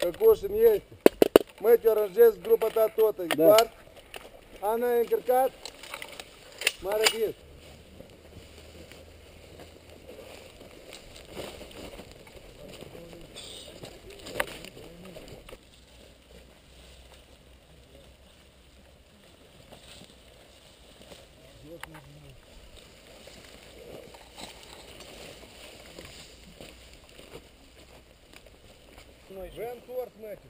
Căcușin este. Măi, te aranjez grupa ta totă. Eduard, Ana e încărcat. Mare bine. Вы антуар знаете.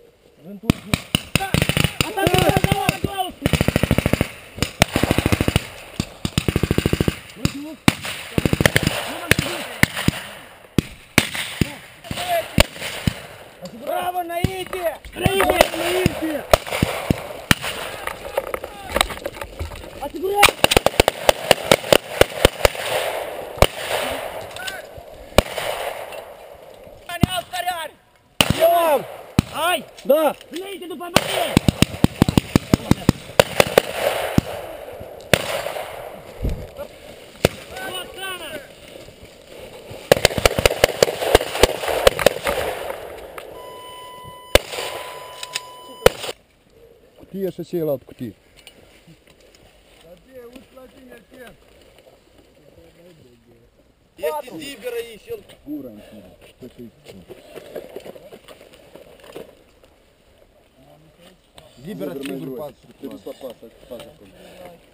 Браво, наите! Наите! Ай! Да! Наите, ну помоги! Вот камера! Cutie și celălalt cutie. Este Zibir aici, el. Gura închide. Zibir, sigur, 4. Trebuie să apasă acolo.